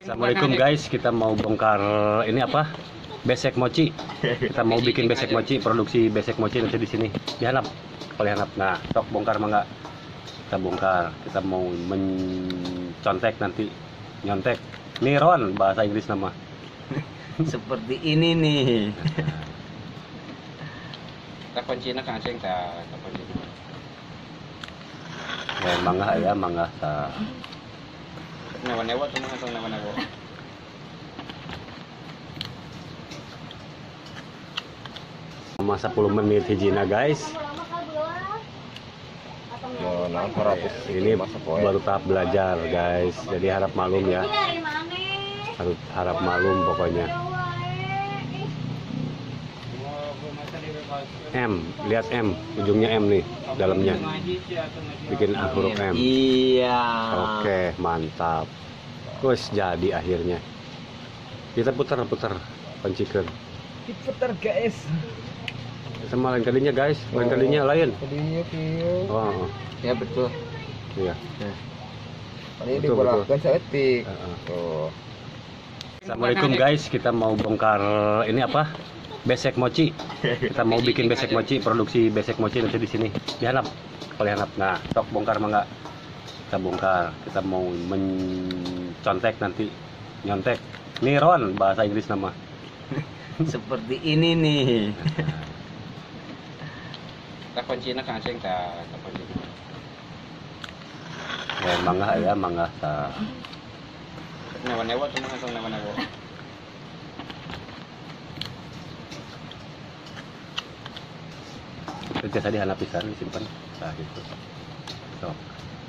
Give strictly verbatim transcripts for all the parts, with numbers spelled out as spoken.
Assalamualaikum guys, kita mau bongkar ini apa? Besek mochi. Kita mau bikin besek mochi, produksi besek mochi nanti di sini. Dihanap, kalau dihanap. Nah, sok bongkar mangga. Kita bongkar. Kita mau mencontek nanti, nyontek. Niron bahasa Inggris nama. Seperti ini nih. Kita kuncinya kan aceng ta, kita kunci. Ya, mangga ya, mangga ta. Newa-newa tuh ngasong newa-newa. Sama sepuluh menit hijina guys. Yo, nah, seratus Ini baru tahap belajar guys. Jadi harap maklum ya. Harap, harap maklum pokoknya. M, lihat M, ujungnya M nih, dalamnya. Bikin huruf M. Iya. Oke, mantap. Terus jadi akhirnya. Kita putar-putar pancikan. Diputar guys. Sama lain kalinya guys, lain kalinya lain. Kalinya view. Oh, Ya betul. iya. Ini Betul, dibolakkan seetik. Heeh. Tuh. Assalamualaikum guys, kita mau bongkar ini apa? Besek mochi. Kita mau bikin besek mochi, produksi besek mochi nanti di sini. Dihanap, kalau dihanap. Nah, sok bongkar mangga. Kita bongkar. Kita mau mencontek nanti, nyontek. Niron bahasa Inggris nama. Seperti ini nih. Kita kuncinya kan aceng ta, kita kunci. Ya, mangga ya, mangga ta. Newa-newa tuh ngasong newa-newa. Itu tadi hanap pisan disimpan. Nah, gitu. Sok.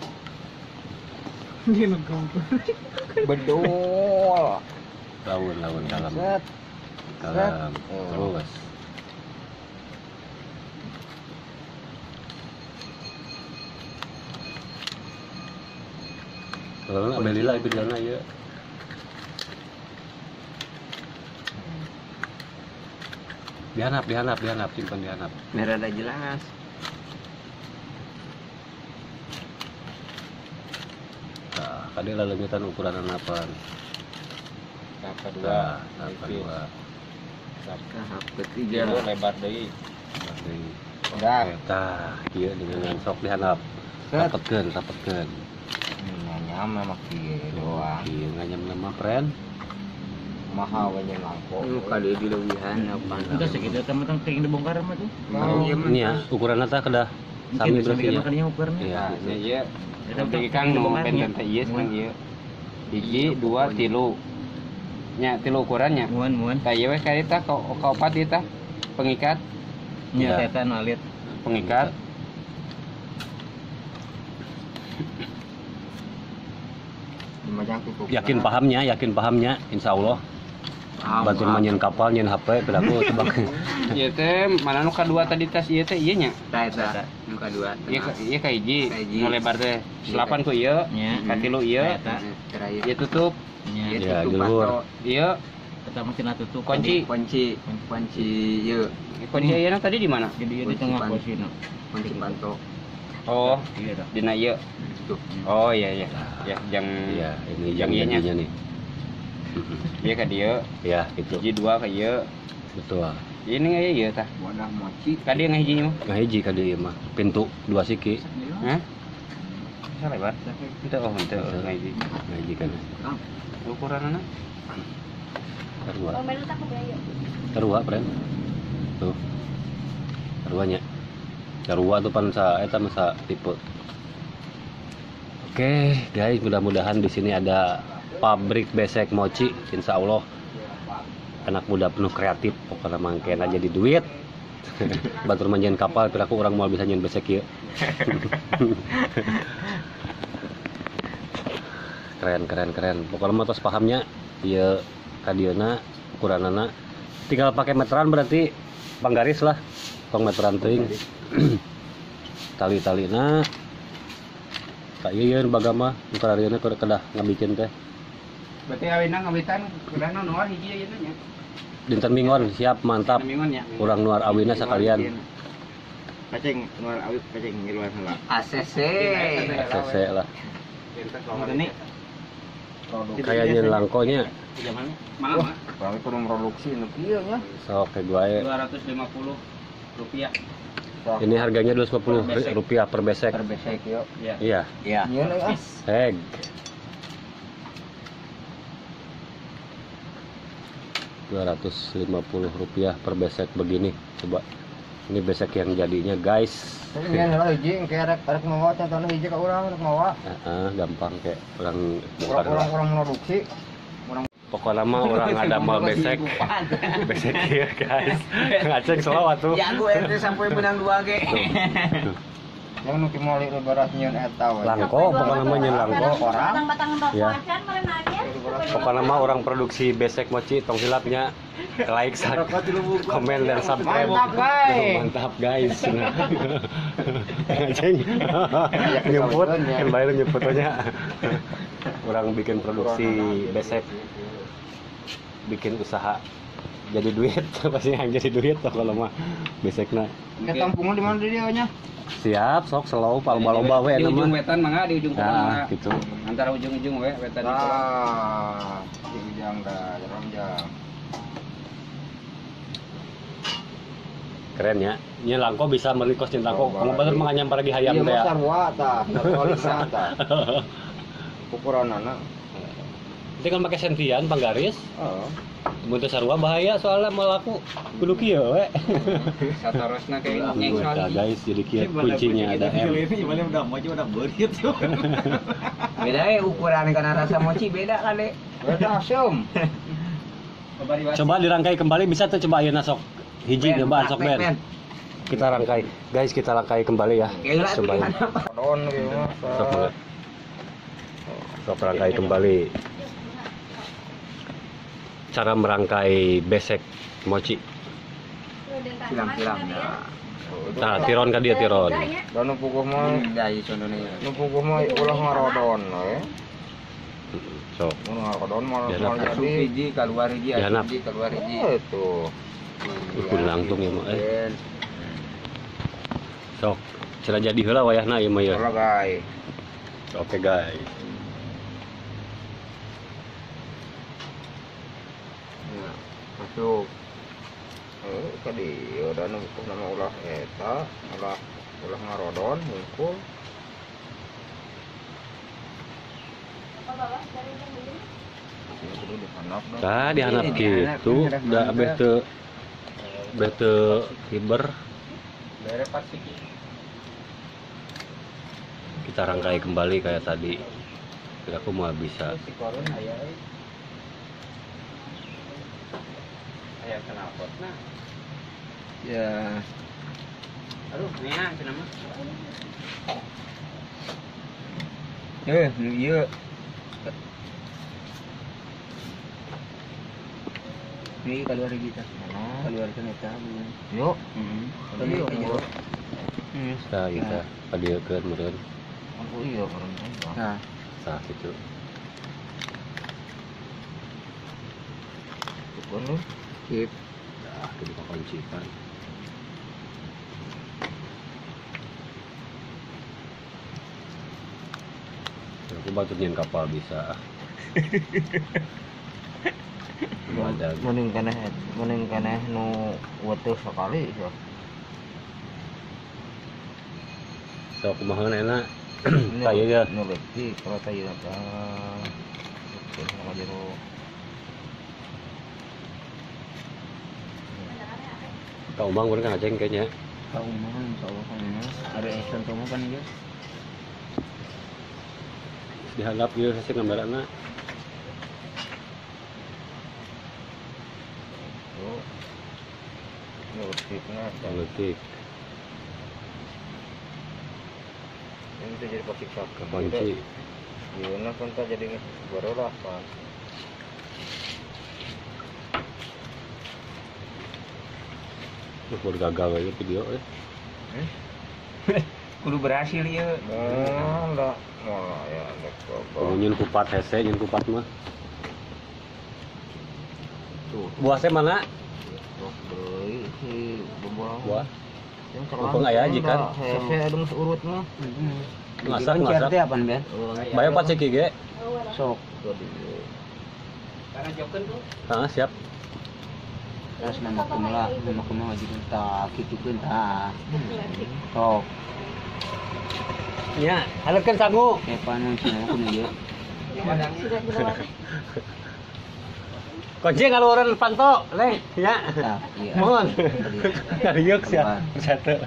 Bedol. Laun, laun dalam. Set. Dalam. Oh. Terus. Kalau nggak beli lah itu jalan ya. Dihanap, dihanap, dihanap, simpan dihanap. Merah ada jelas. Nah, kali lalengitan ukuran apa? Tahap kedua. Nah, tahap kedua. Tahap Iya, ketiga. lebar deui. Oke. Udah. Tah, kieu dengan sok dihanap. Set. Rapetkeun, rapetkeun. Nyam sama kieu doang. Kieu nganyam nama pren. Mahal banyak mangkok. Lu kali di lebihan apa? Enggak segitu teman-teman pengen dibongkar mah tuh. Mau Ini ya, ukuran nata kedah sami berarti ya. kalinya ukurannya. Iya. Nah, iya. Ya, Nanti kan mau benten teh ieu sekarang ieu. Hiji, dua, tilu. Nya tilu ukurannya. Muan muan. Tah ieu we ka eta ka kaopat ieu tah. Pengikat, Iya. Nya tetan alit. pengikat. Yakin pahamnya, yakin pahamnya, insya Allah. Bantu manyen kapal, nyen H P, pedaku tebak. Ieu teh mana nu kadua tadi tas ieu teh ieu nya. Tah eta nu kadua. Ieu ka- ieu ka hiji, Ka hiji. nu lebar teh delapan ku ieu, Nya. ka tilu ieu, Eta. Terakhir. ieu tutup, Nya. Ieu Ya, tutup jujur. pato. ieu Pertama cenah tutup. Kunci. Kunci. Kunci ieu. kunci ayeuna tadi di mana? Jadi di tengah posisi. Kunci panto. Oh, Iya dah. dina ieu. Tuh. Oh iya iya. Ya, jang Iya, ini Yang yang ianya. jadinya nih. ieu ka dieu, Ya, itu. hiji dua ka ieu. Betul. Ini nggak ieu tah. Wadah mochi. Ka dieu ngahiji mah. Nah, hiji ka dieu mah. Pintu dua siki. Hah? Bisa lebar? Henteu oh henteu oh, ngahiji. Nah, hiji kan. Ukuranna Terua. Terua, pren. Tuh. Teruanya. Terua tuh pan sa eta mah sa tipe. Oke, guys, mudah-mudahan di sini ada pabrik besek mochi, insya Allah anak muda penuh kreatif, pokoknya mangkena jadi duit. Batur manjen kapal, piraku orang mau bisa nyen besek ya. Keren, keren, keren. Pokoknya mah tos pahamnya, ya kadiona ukuranana. Tinggal pakai meteran berarti panggaris lah, tong meteran teuing. Tali-talina. Tak iya bagama ukarariana keur kedah ngabikin teh. Berarti awina ngawitan kurang nuar hiji ayeuna nya. Dinten Mingon siap mantap. Mingon nya. Kurang nuar awina sekalian. Kaceng nuar awit kaceng ngiluan heula. A C C. S C C lah. Dinten Ini produksi. Kayaknya langkonya. Zamannya mahal mah. Kami kudu produksi nu kieu nya. Sok kayak gue. dua ratus lima puluh rupiah. Ini harganya dua ratus lima puluh rupiah per besek. Per besek yo. Iya. Iya. Iya. Iya lah. Heg. dua ratus lima puluh rupiah per besek begini. Coba. Ini besek yang jadinya, guys. Tapi ngan lah hiji engke rek rek mawa contohna hiji ka urang rek mawa. Heeh, gampang kayak orang bongkar. Orang orang produksi. Pokoknya mah orang ada mal besek. Besek ya, guys. Ngaceng selawat tuh. Ya gue ente sampai menang dua ge. Yang nu kimali lu beras nyeun eta we. Langko, pokoknya mah nyeun langko. Orang. Ya. Pokoknya mah orang produksi besek mochi tong hilapnya like, komen dan subscribe. Mantap, guys. Mantap guys. Ngaceng. Nyebut, yang bayar nyebutnya. Orang bikin produksi besek, bikin usaha jadi duit, pasti yang jadi duit tuh kalau mah besekna. Ke tampungnya di mana dia nya? Siap, sok slow, palomba-lomba we Di ujung nama. wetan mangga, di ujung kulon Nah, mangga. gitu. Antara ujung-ujung we wetan di kulon. Ah, di ujang dah, jalan jang. Keren ya. Nya langko bisa melikos jeung langko. Oh, Kamu bener mah nyampar lagi hayam teh. Iya, ya. sarwa tah, sarwa lisan tah. Ukuranana. Nanti kan pakai sentian panggaris. Heeh. Mun teu sarua bahaya soalnya melaku kudu kieu we. Satorosna kayak nyeng Nah, soalnya. guys, jadi kieu kuncinya ada M. Gimana udah mau udah berit tuh. Beda ya ukuran karena rasa mochi beda kali. Beda asem. Coba dirangkai kembali bisa tuh coba ayeuna sok hiji coba sok Ben. Kita rangkai. Guys, kita rangkai kembali ya. Coba. Don gitu mah. Sok banget. Sok rangkai kembali. Cara merangkai besek mochi. Silang-silang ya. Nah, tiron ka dia tiron. Dan nu puguh mah Dari contohnya. nu puguh mah ulah ngarodon we. Sok. Mun ngarodon mal Ya, mal lah. Asup jadi hiji keluar hiji, Ya, asup nap. hiji keluar hiji. Oh, itu. Ukur langtung ya mah eh. Sok. Cara jadi heula wayahna ieu mah ya. Olah guys. Oke guys. Nah, masuk. Eh, tadi udah nu nama ulah eta, ulah ulah ngarodon hungkul. Ini kudu dihanap dong. Tah dihanap gitu, da abeh teu abeh teu hiber. Bere pasti. Kita rangkai kembali kayak tadi. Kira aku mau bisa. Si koron aya. Aya kenapa? Nah. Ya, Aduh, nya cenah mah. eh, nu ieu. Ini keluar kita. Keluar kan eta. Yuk. Heeh. Tadi yuk. Tah kita padiekeun meureun. Aku iya kan. Nah, Tah kitu. tukun lu. Sip. Tah kitu kakuncikan. Aku batut nyen kapal bisa. Ada Mending keneh, mending keneh nu weteuh sekali so. sok kumaha enak. Kayak ya. Nu leutik kalau tayeu apa. Oke, sama jero. Kau bang bener kan aceng kayaknya. Kau mah insyaallah kan ya. Ada action tuh kan ya. Dihanap ieu hese gambaranna. Oh. Nu leutikna Politik. ini tuh jadi posisi sak. Kunci. Iya, nah kan tak jadi baru lah kan. Duh, baru gagal aja video eh. Kudu berhasil ya. Nah, enggak malah ya ada Kalau apa. nyen kupat hese, nyen kupat mah. Tuh, Buah teh mana? terus deui si bebang. Buah. Yang Mumpung aya aji kan? Hese adung seurut mah. Masak masak. Teh apaan, Ben? Bayo pat ceki ge. Sok Tadi ieu. Karena joken tuh. Ah, siap. Terus nama kumula, nama kumula juga tak kitukeun tah. Sok. Ya, halerkeun sangu. Epan mun cenah kudu ieu. Sudah berwarna. Kunci ngaluaran panto, Leng. Ya. Tah, iya. Mohon. Kariuk sia. Satu.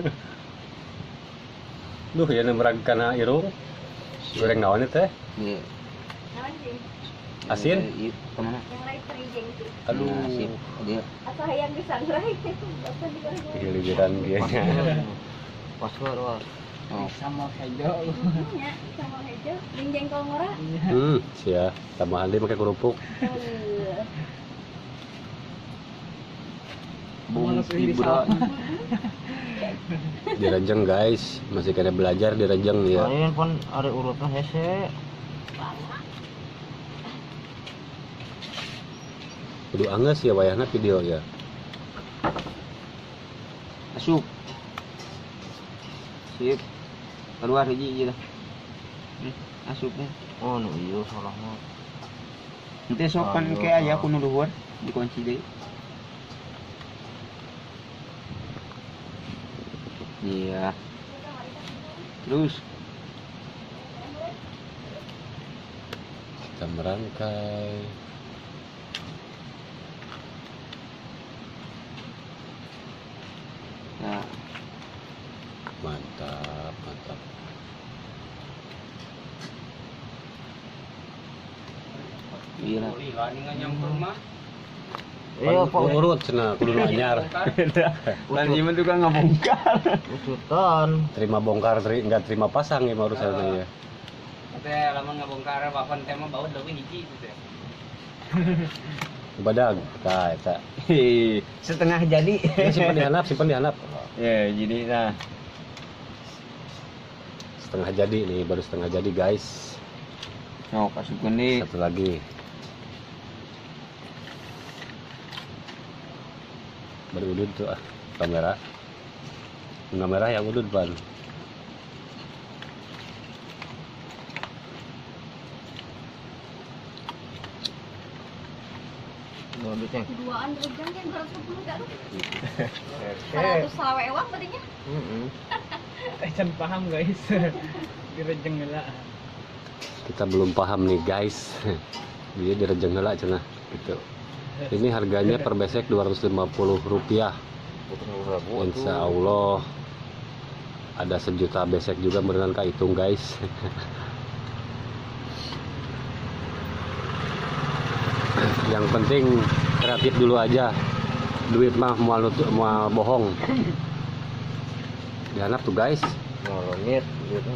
Duh, ya nemrag kana irung. Goreng naon teh? Iya. Naon sih? Asin? Iya, kemana? Yang lain terijeng sih. Aduh. Nah, sip. Dia Atau yang disangrai. Bapak digoreng. Giliran dia. Password wah. oh, Sama hejo. Ya, sama hejo. Jeung jengkol ngora. Hmm, sia. Tambahan deui make kerupuk. Eh, bumbu bro. Direjeng guys, masih kena belajar direjeng ya. Lain pun ada urutnya hese. Kudu angges ya wayahna video ya. Asup. Sip. Keluar hiji ieu dah. Hmm, asupnya. Oh nu ieu salah mah. Nanti sopan Ayo, ke aya Pak. kuno luhur dikunci deui. Iya. Terus Kita merangkai. nah, Mantap, mantap. iya lah. Iya Pan urut cenah kudu nu anyar. Lan ieu mah tukang ngabongkar. usutan. Terima bongkar, teri, enggak terima pasang ya urusannya ya. Teh lamun ngabongkar papan teh mah baut leuwih hiji itu teh. Badag, tah eta. Setengah jadi. Ini simpen di handap, simpen di handap. Ya, jadi nah. Setengah jadi nih, baru setengah jadi guys. Noh, kasupkeun deui. Satu lagi. Baru udud tuh ah, kamera. Bunga merah yang udud ban. Modusnya. Duaan rejang kan dua ratus sepuluh dah lu. seratus salawe ewang berarti nya. Heeh. Can paham guys. Direjeng heula. Kita belum paham nih guys. Dia direjeng heula cenah gitu. Ini harganya per besek dua ratus lima puluh rupiah. Insya Allah ada sejuta besek juga berenang hitung guys. Yang penting kreatif dulu aja. Duit mah mau mau bohong. Dihanap tuh guys. Ngolongit gitu.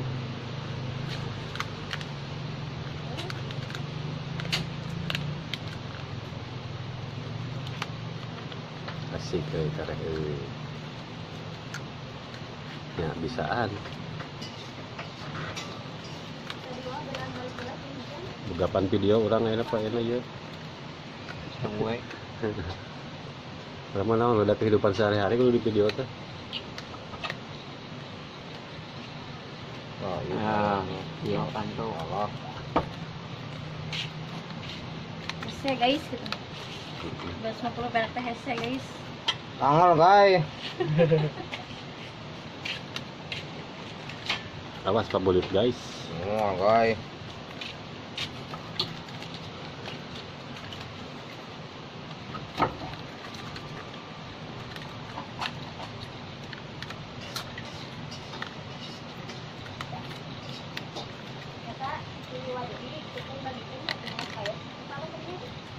Asik euy kareh euy. Ya bisaan. Begapan video orang enak apa enak ya. Sampai Karena naon udah kehidupan sehari-hari kalau di video teh. Oh, iya. ah, iya pantau. Allah. Hese guys gitu. dua ratus lima puluh perak teh hese guys. Tanggal guys. Awas Pak Bulit guys. Semua guys. Kata ini wajib ini kita bagikan apa ya? Apa tadi?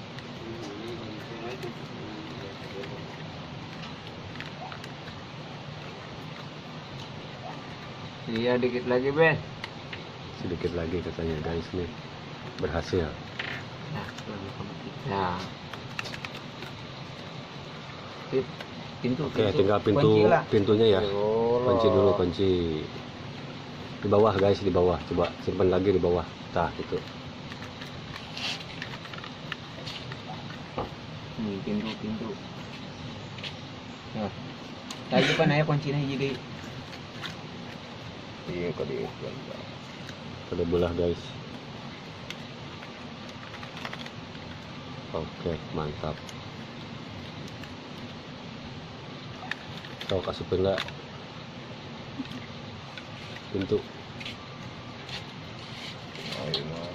Iya dikit lagi Ben. Sedikit lagi katanya guys nih. Berhasil. Nah, lebih komplit. Nah. Sip. Pintu. Oke, tinggal pintu Kunci lah. pintunya ya. Allah. Kunci dulu, kunci. Di bawah guys, di bawah. Coba simpan lagi di bawah. Tah, itu. Nih pintu pintu. Nah. Lagi pan aya kuncinya hiji deui. Iya kali. Pada belah guys. Oke, mantap. Kau kasupin nggak pintu? Oh, ini mah.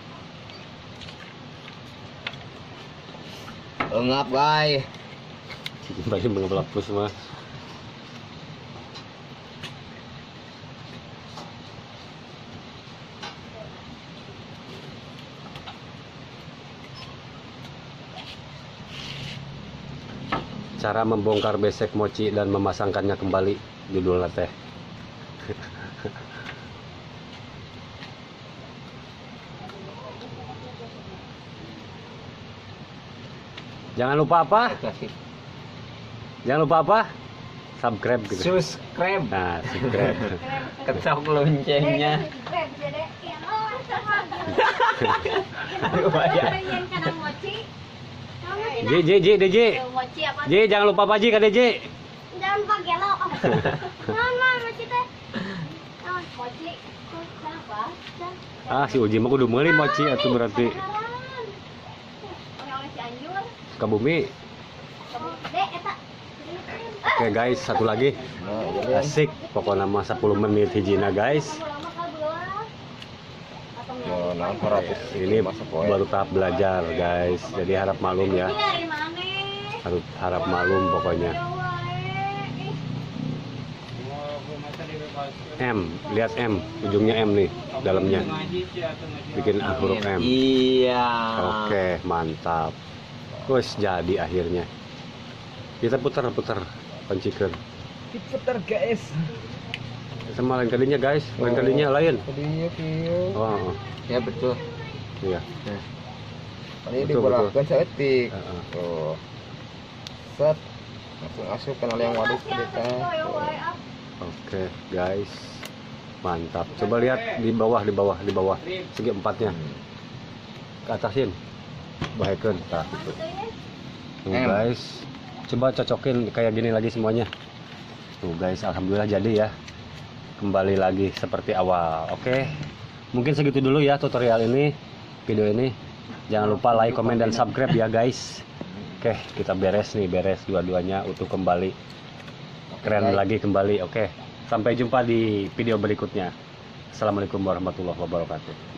Engap guys. Kembali mengelapus mah. Cara membongkar besek mochi dan memasangkannya kembali, judulnya teh. Jangan lupa apa? Kasih Jangan lupa apa? Subscribe gitu. subscribe. Nah, subscribe. Ketok loncengnya. Krem, Dede. Iya, oh, sama. Aduh, bayar. Pengen kana mochi. J J J D J. Mochi apa? J jangan lupa Pak J K D J. Jangan pakai lo. Naon mah mochi teh? Naon mochi? Kenapa? Ah, si Uji mah kudu meuli mochi atuh berarti. Oleh-oleh Cianjur. Sukabumi. Dek, eta. Oke guys, satu lagi. Asik, pokoknya mah sepuluh menit hijina guys. Lama-lama ka beula. Atau Ya, nah, seratus Ini masuk poin. baru tahap belajar guys. Jadi harap maklum ya. Ini dari mana? Harap harap maklum pokoknya. M, lihat M, ujungnya M nih dalamnya. Bikin huruf M. Iya. Oke, mantap. Wes jadi akhirnya. Kita putar-putar pencikan. Diputar guys. Sama lain kalinya guys, lain kalinya lain. Tadinya kieu. Oh, Ya betul. iya. Tadi Betul, dibolakkan seetik. Heeh. Tuh. Set. Langsung asup kenal yang waduk kita. Oke guys, mantap. Coba lihat di bawah, di bawah, di bawah. Segi empatnya. Ke atasin. Bahekeun tah gitu. Tuh M. guys, coba cocokin kayak gini lagi semuanya. Tuh guys, alhamdulillah jadi ya. Kembali lagi seperti awal. Oke. Mungkin segitu dulu ya tutorial ini, video ini. Jangan lupa like, komen dan subscribe ya guys. Oke, kita beres nih, beres dua-duanya utuh kembali. Keren lagi kembali. Oke. Sampai jumpa di video berikutnya. Assalamualaikum warahmatullahi wabarakatuh.